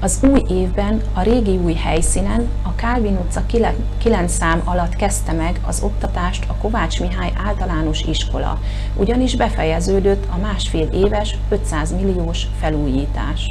Az új évben a régi új helyszínen, a Kálvin utca 9 szám alatt kezdte meg az oktatást a Kovács Mihály Általános Iskola, ugyanis befejeződött a másfél éves 500 milliós felújítás.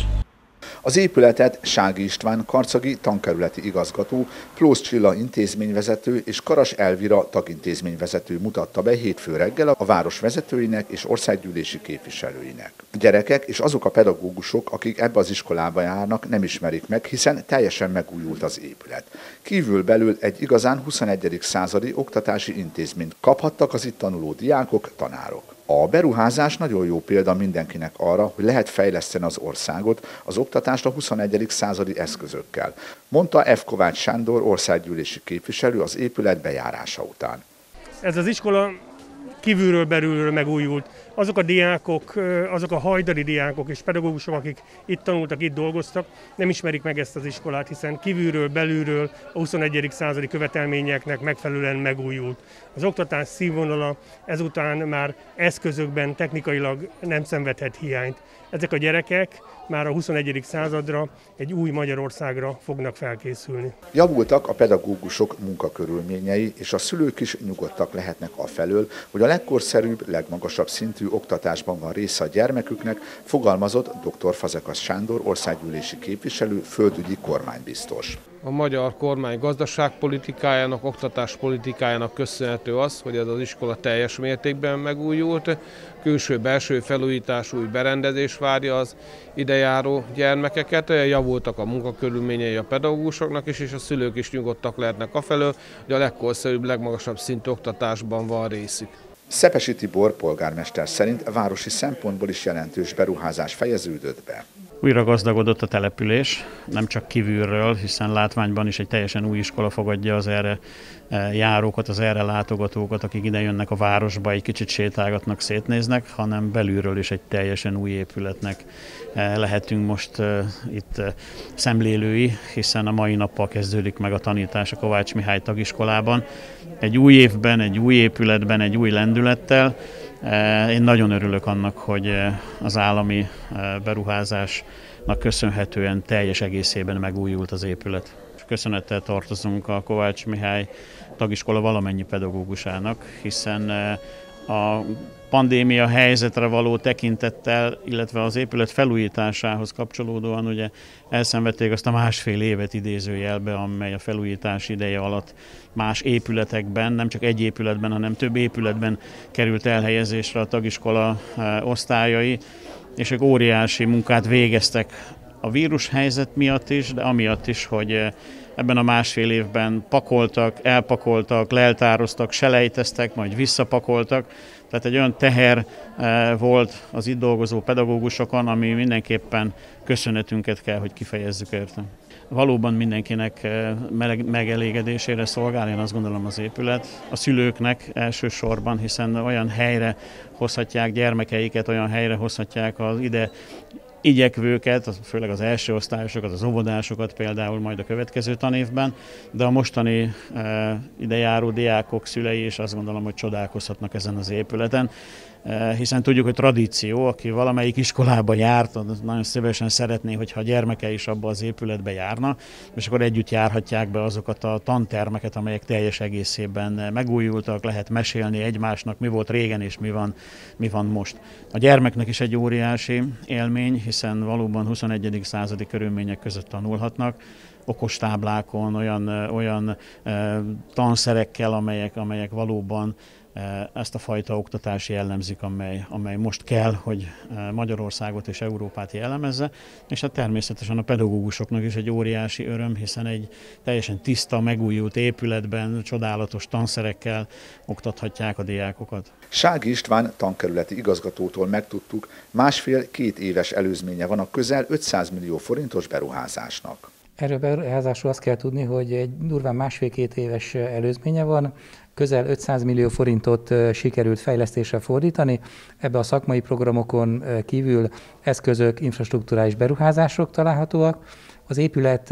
Az épületet Sági István karcagi tankerületi igazgató, Plósz Csilla intézményvezető és Karas Elvira tagintézményvezető mutatta be hétfő reggel a város vezetőinek és országgyűlési képviselőinek. A gyerekek és azok a pedagógusok, akik ebbe az iskolába járnak, nem ismerik meg, hiszen teljesen megújult az épület. Kívül-belül egy igazán 21. századi oktatási intézményt kaphattak az itt tanuló diákok, tanárok. A beruházás nagyon jó példa mindenkinek arra, hogy lehet fejleszteni az országot, az oktatást a 21. századi eszközökkel, mondta F. Kovács Sándor országgyűlési képviselő az épület bejárása után. Ez az iskola kívülről belülről megújult. Azok a diákok, azok a hajdani diákok és pedagógusok, akik itt tanultak, itt dolgoztak, nem ismerik meg ezt az iskolát, hiszen kívülről, belülről a 21. századi követelményeknek megfelelően megújult. Az oktatás színvonala ezután már eszközökben technikailag nem szenvedhet hiányt. Ezek a gyerekek már a 21. századra, egy új Magyarországra fognak felkészülni. Javultak a pedagógusok munkakörülményei, és a szülők is nyugodtak lehetnek afelől, hogy a legkorszerűbb, legmagasabb szintű oktatásban van része a gyermeküknek, fogalmazott dr. Fazekas Sándor országgyűlési képviselő, földügyi kormánybiztos. A magyar kormány gazdaságpolitikájának, oktatáspolitikájának köszönhető az, hogy ez az iskola teljes mértékben megújult, külső-belső felújítás, új berendezés várja az idejáró gyermekeket, javultak a munkakörülményei a pedagógusoknak is, és a szülők is nyugodtak lehetnek afelől, hogy a legkorszerűbb, legmagasabb szintű oktatásban van részük. Szepesi Tibor polgármester szerint városi szempontból is jelentős beruházás fejeződött be. Újra gazdagodott a település, nem csak kívülről, hiszen látványban is egy teljesen új iskola fogadja az erre járókat, az erre látogatókat, akik ide jönnek a városba, egy kicsit sétálgatnak, szétnéznek, hanem belülről is egy teljesen új épületnek lehetünk most itt szemlélői, hiszen a mai nappal kezdődik meg a tanítás a Kovács Mihály tagiskolában. Egy új évben, egy új épületben, egy új lendülettel. Én nagyon örülök annak, hogy az állami beruházásnak köszönhetően teljes egészében megújult az épület. Köszönettel tartozunk a Kovács Mihály tagiskola valamennyi pedagógusának, hiszen a pandémia helyzetre való tekintettel, illetve az épület felújításához kapcsolódóan ugye elszenvedték azt a másfél évet idézőjelbe, amely a felújítás ideje alatt más épületekben, nem csak egy épületben, hanem több épületben került elhelyezésre a tagiskola osztályai, és ők óriási munkát végeztek a vírushelyzet miatt is, de amiatt is, hogy ebben a másfél évben pakoltak, elpakoltak, leltároztak, selejteztek, majd visszapakoltak. Tehát egy olyan teher volt az itt dolgozó pedagógusokon, ami mindenképpen köszönetünket kell, hogy kifejezzük érte. Valóban mindenkinek megelégedésére szolgál, én azt gondolom az épület. A szülőknek elsősorban, hiszen olyan helyre hozhatják gyermekeiket, olyan helyre hozhatják az ide igyekvőket, főleg az első osztályosokat, az óvodásokat például majd a következő tanévben, de a mostani idejáró diákok szülei is azt gondolom, hogy csodálkozhatnak ezen az épületen, hiszen tudjuk, hogy tradíció, aki valamelyik iskolába járt, az nagyon szívesen szeretné, hogyha a gyermeke is abba az épületbe járna, és akkor együtt járhatják be azokat a tantermeket, amelyek teljes egészében megújultak, lehet mesélni egymásnak, mi volt régen és mi van most. A gyermeknek is egy óriási élmény, hiszen valóban 21. századi körülmények között tanulhatnak, okostáblákon, olyan tanszerekkel, amelyek valóban ezt a fajta oktatást jellemzik, amely most kell, hogy Magyarországot és Európát jellemezze, és hát természetesen a pedagógusoknak is egy óriási öröm, hiszen egy teljesen tiszta, megújult épületben, csodálatos tanszerekkel oktathatják a diákokat. Sági István tankerületi igazgatótól megtudtuk, másfél-két éves előzménye van a közel 500 millió forintos beruházásnak. Erről beruházásról azt kell tudni, hogy egy durván másfél-két éves előzménye van, közel 500 millió forintot sikerült fejlesztésre fordítani. Ebbe a szakmai programokon kívül eszközök, infrastrukturális beruházások találhatóak. Az épület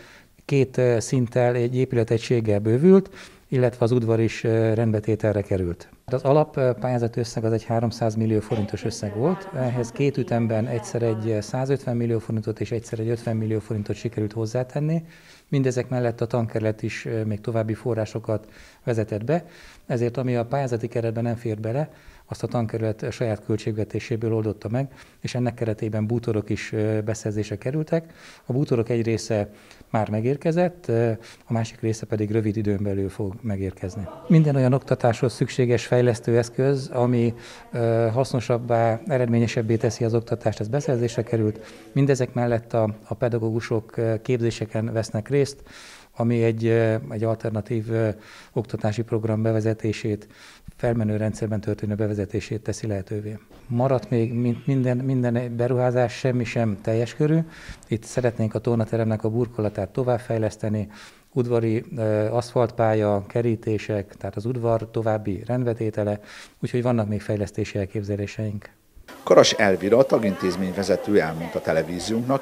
két szinttel, egy épületegységgel bővült, illetve az udvar is rendbetételre került. Az alappályázati összeg az egy 300 millió forintos összeg volt, ehhez két ütemben egyszer egy 150 millió forintot és egyszer egy 50 millió forintot sikerült hozzátenni. Mindezek mellett a tankerület is még további forrásokat vezetett be, ezért ami a pályázati keretben nem fér bele, azt a tankerület saját költségvetéséből oldotta meg, és ennek keretében bútorok is beszerzésre kerültek. A bútorok egy része már megérkezett, a másik része pedig rövid időn belül fog megérkezni. Minden olyan oktatáshoz szükséges fejlesztő eszköz, ami hasznosabbá, eredményesebbé teszi az oktatást, ez beszerzésre került. Mindezek mellett a pedagógusok képzéseken vesznek részt, ami egy alternatív oktatási program bevezetését, felmenő rendszerben történő bevezetését teszi lehetővé. Maradt még minden beruházás, semmi sem teljes körű. Itt szeretnénk a tornateremnek a burkolatát továbbfejleszteni, udvari aszfaltpálya, kerítések, tehát az udvar további rendbetétele, úgyhogy vannak még fejlesztési elképzeléseink. Karas Elvira, tagintézményvezető elmondta televíziónknak,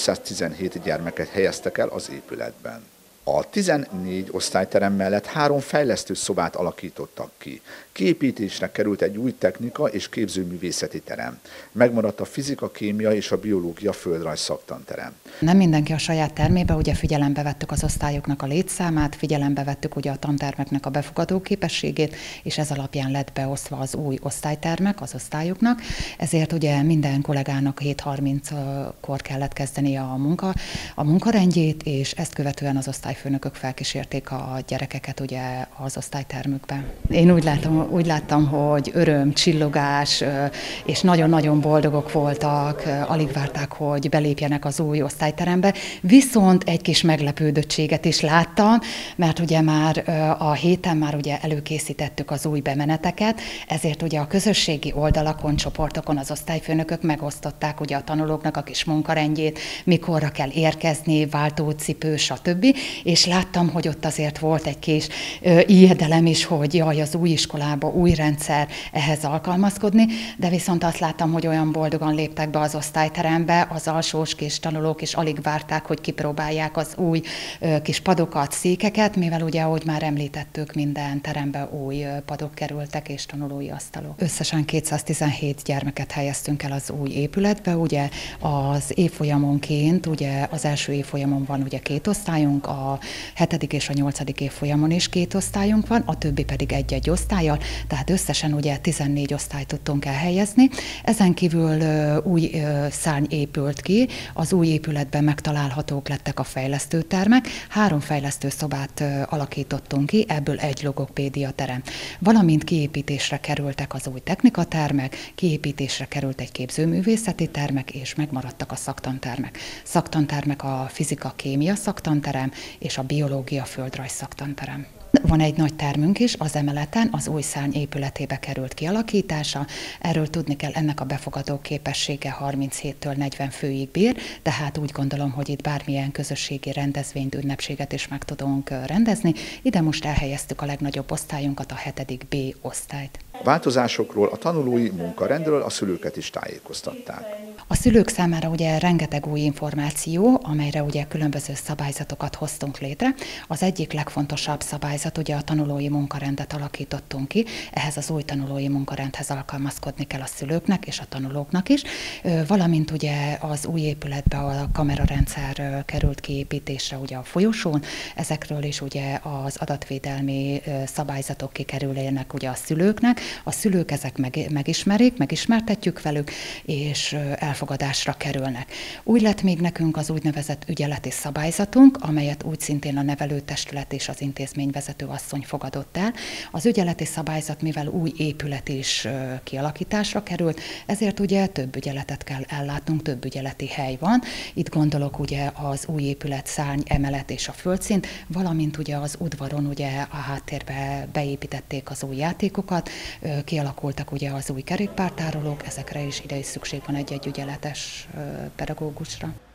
217 gyermeket helyeztek el az épületben. A 14 osztályterem mellett 3 fejlesztő szobát alakítottak ki. Kiépítésre került egy új technika és képzőművészeti terem. Megmaradt a fizika, kémia és a biológia földrajz szaktanterem. Nem mindenki a saját termébe, ugye figyelembe vettük az osztályoknak a létszámát, figyelembe vettük ugye a tantermeknek a befogadó képességét, és ez alapján lett beosztva az új osztálytermek az osztályoknak. Ezért ugye minden kollégának 7:30-kor kellett kezdeni a munkarendjét, és ezt követően az osztályfőnökök felkísérték a gyerekeket ugye az osztálytermükbe. Én úgy láttam, hogy öröm, csillogás, és nagyon-nagyon boldogok voltak, alig várták, hogy belépjenek az új osztályterembe. Viszont egy kis meglepődöttséget is láttam, mert ugye már a héten már ugye előkészítettük az új bemeneteket, ezért ugye a közösségi oldalakon, csoportokon az osztályfőnökök megosztották ugye a tanulóknak a kis munkarendjét, mikorra kell érkezni, váltócipő, stb. És láttam, hogy ott azért volt egy kis ijedelem is, hogy jaj, az új iskolába, új rendszer, ehhez alkalmazkodni, de viszont azt láttam, hogy olyan boldogan léptek be az osztályterembe, az alsós kis tanulók is alig várták, hogy kipróbálják az új kis padokat, székeket, mivel ugye, ahogy már említettük, minden terembe új padok kerültek és tanulói asztalok. Összesen 217 gyermeket helyeztünk el az új épületbe, ugye az évfolyamonként, ugye az első évfolyamon van ugye 2 osztályunk, a 7. és a 8. évfolyamon is 2 osztályunk van, a többi pedig egy-egy osztállyal, tehát összesen ugye 14 osztályt tudtunk elhelyezni. Ezen kívül új szárny épült ki, az új épületben megtalálhatók lettek a fejlesztőtermek, 3 fejlesztőszobát alakítottunk ki, ebből egy logopédia terem. Valamint kiépítésre kerültek az új technikatermek, kiépítésre került egy képzőművészeti termek, és megmaradtak a szaktantermek. Szaktantermek a fizika-kémia szaktanterem és a biológia földrajz szaktanterem. Van egy nagy termünk is, az emeleten, az új szárny épületébe került kialakítása. Erről tudni kell, ennek a befogadó képessége 37-től 40 főig bír, tehát úgy gondolom, hogy itt bármilyen közösségi rendezvényt, ünnepséget is meg tudunk rendezni. Ide most elhelyeztük a legnagyobb osztályunkat, a 7. B osztályt. Változásokról, a tanulói munkarendről a szülőket is tájékoztatták. A szülők számára ugye rengeteg új információ, amelyre ugye különböző szabályzatokat hoztunk létre. Az egyik legfontosabb szabályzat, ugye a tanulói munkarendet alakítottunk ki, ehhez az új tanulói munkarendhez alkalmazkodni kell a szülőknek és a tanulóknak is, valamint ugye az új épületbe a kamerarendszer került kiépítésre ugye a folyosón, ezekről is ugye az adatvédelmi szabályzatok kikerülnek ugye a szülőknek, a szülők ezek megismerik, megismertetjük velük, és elfogadásra kerülnek. Úgy lett még nekünk az úgynevezett ügyeleti szabályzatunk, amelyet úgy szintén a nevelőtestület és az intézményvezető asszony fogadott el. Az ügyeleti szabályzat, mivel új épület is kialakításra került, ezért ugye több ügyeletet kell ellátnunk, több ügyeleti hely van. Itt gondolok ugye az új épület szárny, emelet és a földszint, valamint ugye az udvaron ugye a háttérbe beépítették az új játékokat, kialakultak ugye az új kerékpártárolók, ezekre is ide is szükség van egy ügyeletes pedagógusra.